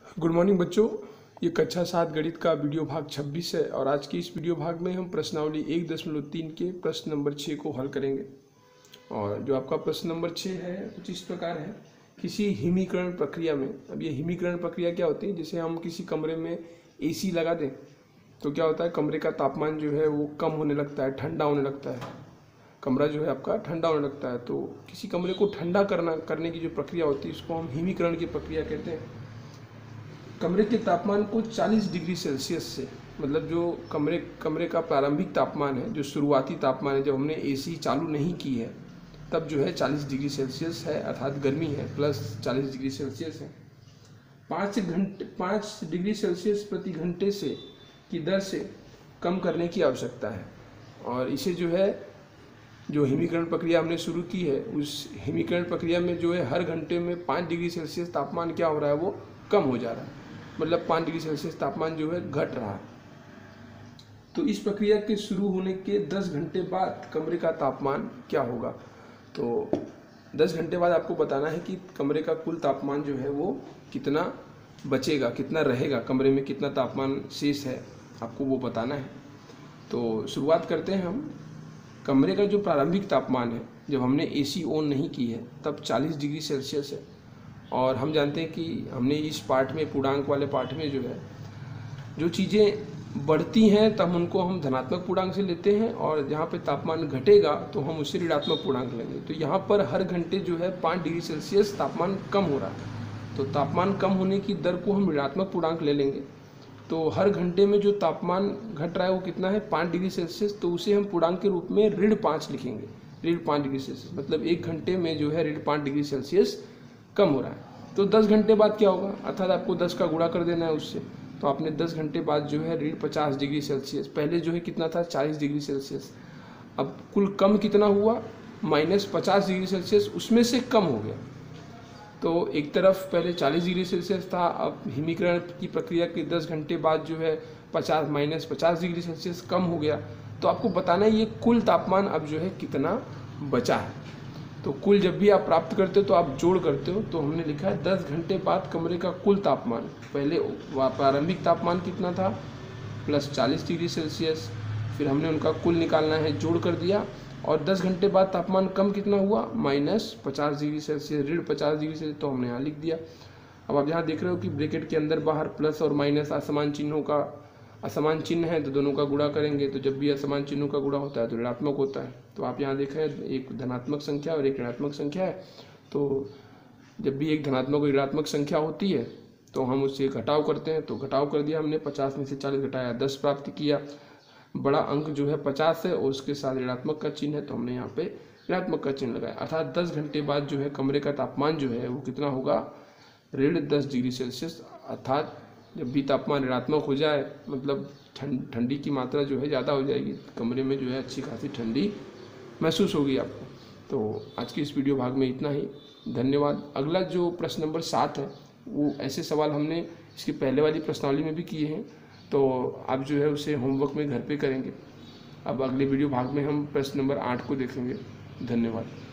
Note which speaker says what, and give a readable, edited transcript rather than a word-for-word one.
Speaker 1: Good morning बच्चों, ये कक्षा 7 गणित का वीडियो भाग 26 है और आज की इस वीडियो भाग में हम प्रश्नावली 1.3 के प्रश्न नंबर 6 को हल करेंगे। और जो आपका प्रश्न नंबर 6 है कुछ इस प्रकार है। किसी हिमीकरण प्रक्रिया में, अब ये हिमीकरण प्रक्रिया क्या होती है, जैसे हम किसी कमरे में एसी लगा दें तो क्या होता है, कमरे का तापमान जो है वो कम होने लगता है, ठंडा होने लगता है। कमरा जो है आपका ठंडा होने लगता है। तो किसी कमरे को ठंडा करने की जो प्रक्रिया होती है उसको हम हिमीकरण की प्रक्रिया कहते हैं। कमरे के तापमान को 40 डिग्री सेल्सियस से, मतलब जो कमरे का प्रारंभिक तापमान है, जो शुरुआती तापमान है जब हमने एसी चालू नहीं की है तब जो है 40 डिग्री सेल्सियस है, अर्थात गर्मी है, प्लस 40 डिग्री सेल्सियस है। 5 डिग्री सेल्सियस प्रति घंटे से की दर से कम करने की आवश्यकता है। और इसे जो है, जो हिमीकरण प्रक्रिया हमने शुरू की है उस हिमीकरण प्रक्रिया में जो है हर घंटे में 5 डिग्री सेल्सियस तापमान क्या हो रहा है, वो कम हो जा रहा है, मतलब 5 डिग्री सेल्सियस तापमान जो है घट रहा है। तो इस प्रक्रिया के शुरू होने के 10 घंटे बाद कमरे का तापमान क्या होगा। तो 10 घंटे बाद आपको बताना है कि कमरे का कुल तापमान जो है वो कितना बचेगा, कितना रहेगा, कमरे में कितना तापमान शेष है, आपको वो बताना है। तो शुरुआत करते हैं हम। कमरे का जो प्रारंभिक तापमान है जब हमने एसी ऑन नहीं की है तब 40 डिग्री सेल्सियस है। और हम जानते हैं कि हमने इस पार्ट में, पूर्णांक वाले पार्ट में जो है, जो चीज़ें बढ़ती हैं तब उनको हम धनात्मक पूर्णांक से लेते हैं और जहाँ पे तापमान घटेगा तो हम उससे ऋणात्मक पूर्णांक लेंगे। तो यहाँ पर हर घंटे जो है 5 डिग्री सेल्सियस तापमान कम हो रहा है, तो तापमान कम होने की दर को हम ऋणात्मक पूर्णांक ले लेंगे। तो हर घंटे में जो तापमान घट रहा है वो कितना है, 5 डिग्री सेल्सियस। तो उसे हम पूर्णांक के रूप में ऋण 5 लिखेंगे, ऋण 5 डिग्री सेल्सियस, मतलब 1 घंटे में जो है ऋण 5 डिग्री सेल्सियस कम हो रहा है। तो 10 घंटे बाद क्या होगा, अर्थात आपको 10 का गुणा कर देना है उससे। तो आपने 10 घंटे बाद जो है ऋण 50 डिग्री सेल्सियस, पहले जो है कितना था, 40 डिग्री सेल्सियस, अब कुल कम कितना हुआ, -50 डिग्री सेल्सियस, उसमें से कम हो गया। तो एक तरफ पहले 40 डिग्री सेल्सियस था, अब हिमीकरण की प्रक्रिया के 10 घंटे बाद जो है -50 डिग्री सेल्सियस कम हो गया। तो आपको बताना है ये कुल तापमान अब जो है कितना बचा है। तो कुल जब भी आप प्राप्त करते हो तो आप जोड़ करते हो। तो हमने लिखा है 10 घंटे बाद कमरे का कुल तापमान, पहले प्रारंभिक तापमान कितना था, प्लस 40 डिग्री सेल्सियस, फिर हमने उनका कुल निकालना है, जोड़ कर दिया। और 10 घंटे बाद तापमान कम कितना हुआ, -50 डिग्री सेल्सियस, ऋण 50 डिग्री सेल्सियस, तो हमने यहाँ लिख दिया। अब आप यहाँ देख रहे हो कि ब्रैकेट के अंदर बाहर प्लस और माइनस असमान चिन्हों का, असमान चिन्ह है तो दोनों का गुणा करेंगे। तो जब भी असमान चिन्हों का गुणा होता है तो ऋणात्मक होता है। तो आप यहाँ देख रहे हैं एक धनात्मक संख्या और एक ऋणात्मक संख्या है। तो जब भी एक धनात्मक और ऋणात्मक संख्या होती है तो हम उससे घटाव करते हैं। तो घटाव कर दिया हमने, 50 में से 40 घटाया, 10 प्राप्त किया। बड़ा अंक जो है 50 है और उसके साथ ऋणात्मक का चिन्ह है, तो हमने यहाँ पे ऋणात्मक का चिन्ह लगाया। अर्थात 10 घंटे बाद जो है कमरे का तापमान जो है वो कितना होगा, ऋण 10 डिग्री सेल्सियस। अर्थात जब भी तापमान ऋणात्मक हो जाए, मतलब ठंडी की मात्रा जो है ज़्यादा हो जाएगी, कमरे में जो है अच्छी खासी ठंडी महसूस होगी आपको। तो आज की इस वीडियो भाग में इतना ही, धन्यवाद। अगला जो प्रश्न नंबर 7 है वो ऐसे सवाल हमने इसकी पहले वाली प्रश्नावली में भी किए हैं, तो आप जो है उसे होमवर्क में घर पे करेंगे। अब अगले वीडियो भाग में हम प्रश्न नंबर 8 को देखेंगे। धन्यवाद।